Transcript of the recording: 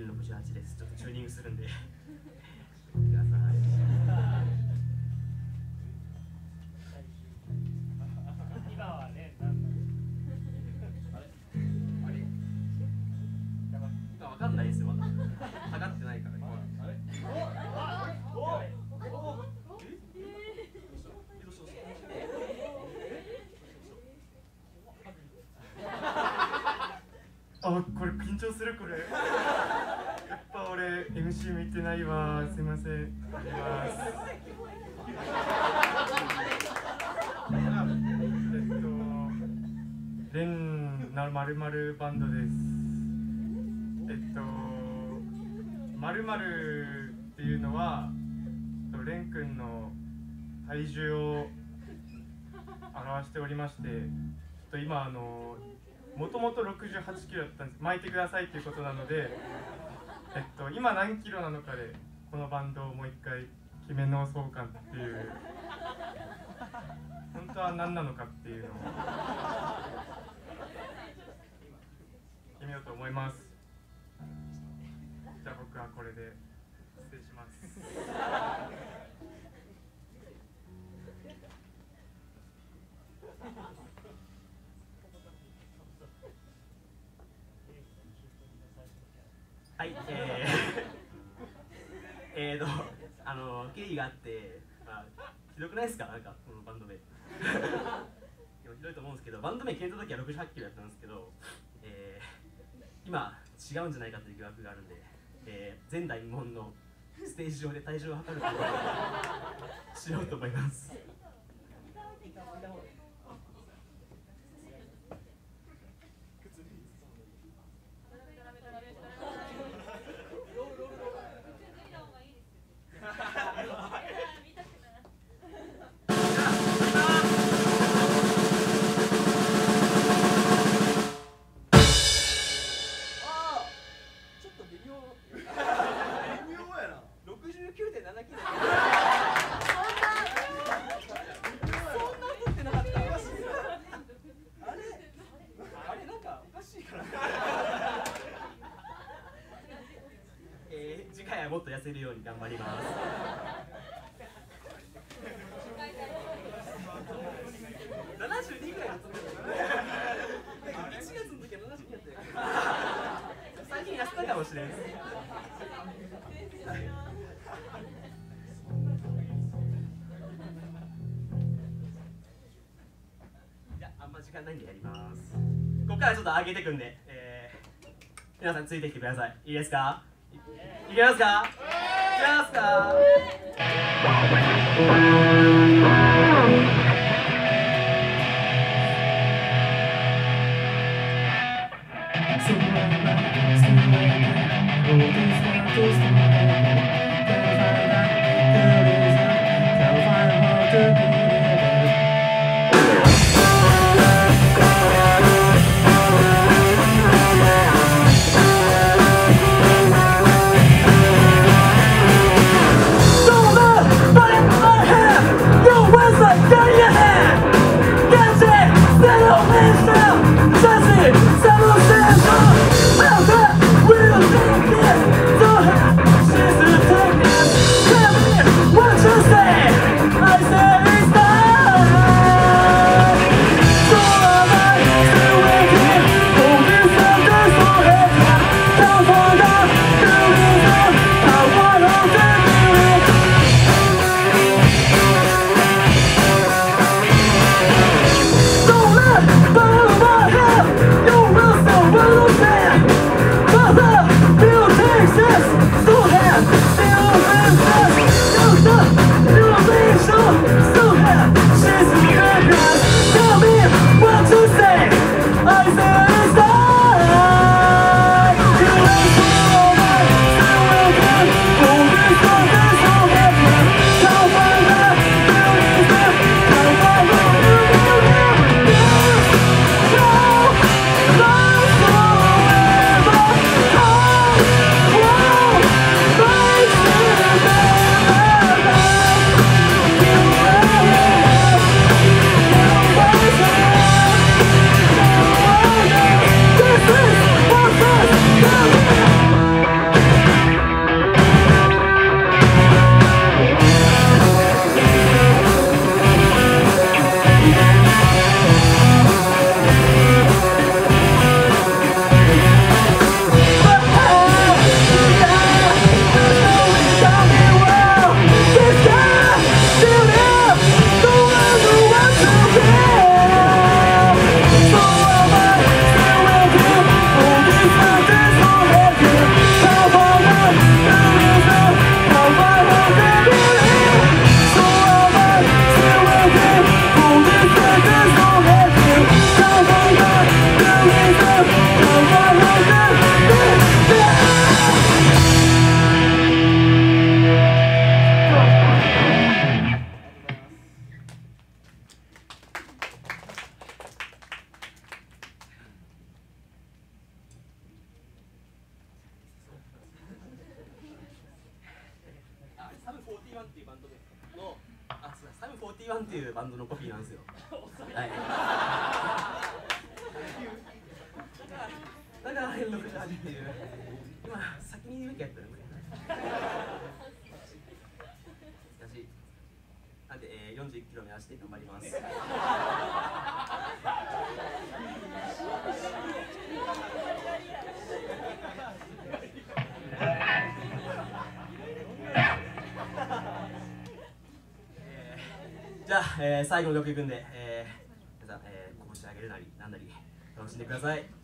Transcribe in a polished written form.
N68 です。ちょっとチューニングするんで見てください。 今はね、 わかんないですよ、まだ測ってないから。あ、これ緊張する。これやっぱ俺 MC 見てないわ。すいません。やります。レンなまるまるバンドです。まるまるっていうのはレン君の体重を表しておりまして、今もともと68キロだったんです。巻いてくださいっていうことなので、今何キロなのかでこのバンドをもう一回決め直そうかっていう、本当は何なのかっていうのを決めようと思います。じゃあ僕はこれで失礼します。はい、経緯があって、ひどくないですか、なんかこのバンド名。でもひどいと思うんですけど、バンド名決めた時は68キロだったんですけど、今違うんじゃないかという疑惑があるんで、前代未聞のステージ上で体重を測ることをしようと思います。次回はもっと痩せるように頑張ります。72ぐらいだったんだよ。1月の時は72だったよ。最近痩せたかもしれないです。じゃあ、あんま時間ないんでやります。ここからちょっと上げていくんで、皆さんついてきてください。いいですか？いけますか？いけますか？We'll take this, so っていうバンドのそうだサム41っていうバンドのコピーなんですよ。はい。だから68っていう今先に言うべきやったよね。難しい。なんで、41キロ目指して頑張ります。じゃあ、最後の曲いくんで、皆さん、拳上げるなりなんなり楽しんでください。